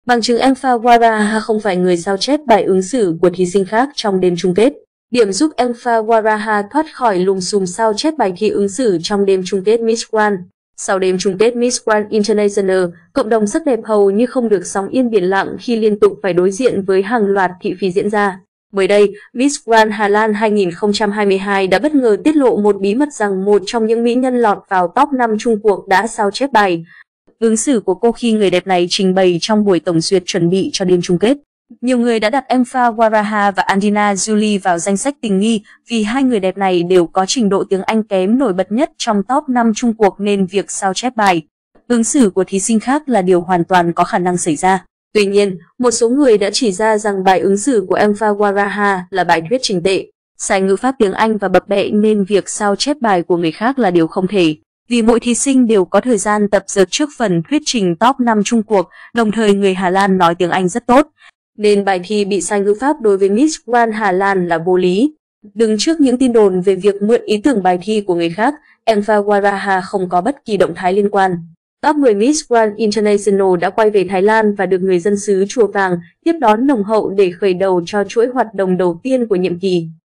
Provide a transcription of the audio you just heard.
Bằng chứng Emphawaraha không phải người sao chép bài ứng xử của thí sinh khác trong đêm chung kết. Điểm giúp Emphawaraha thoát khỏi lùm xùm sao chép bài thi ứng xử trong đêm chung kết Miss Grand. Sau đêm chung kết Miss Grand International, cộng đồng sắc đẹp hầu như không được sóng yên biển lặng khi liên tục phải đối diện với hàng loạt thị phi diễn ra. Mới đây, Miss Grand Hà Lan 2022 đã bất ngờ tiết lộ một bí mật rằng một trong những mỹ nhân lọt vào top 5 chung cuộc đã sao chép bài ứng xử của cô khi người đẹp này trình bày trong buổi tổng duyệt chuẩn bị cho đêm chung kết. Nhiều người đã đặt Emphawaraha và Angelina Jolie vào danh sách tình nghi vì hai người đẹp này đều có trình độ tiếng Anh kém nổi bật nhất trong top 5 chung cuộc nên việc sao chép bài ứng xử của thí sinh khác là điều hoàn toàn có khả năng xảy ra. Tuy nhiên, một số người đã chỉ ra rằng bài ứng xử của Emphawaraha là bài thuyết trình tệ, sai ngữ pháp tiếng Anh và bập bẹ nên việc sao chép bài của người khác là điều không thể. Vì mỗi thí sinh đều có thời gian tập dượt trước phần thuyết trình top 5 chung cuộc, đồng thời người Hà Lan nói tiếng Anh rất tốt, nên bài thi bị sai ngữ pháp đối với Miss Grand Hà Lan là vô lý. Đứng trước những tin đồn về việc mượn ý tưởng bài thi của người khác, Emphawaraha không có bất kỳ động thái liên quan. Top 10 Miss Grand International đã quay về Thái Lan và được người dân xứ Chùa Vàng tiếp đón nồng hậu để khởi đầu cho chuỗi hoạt động đầu tiên của nhiệm kỳ.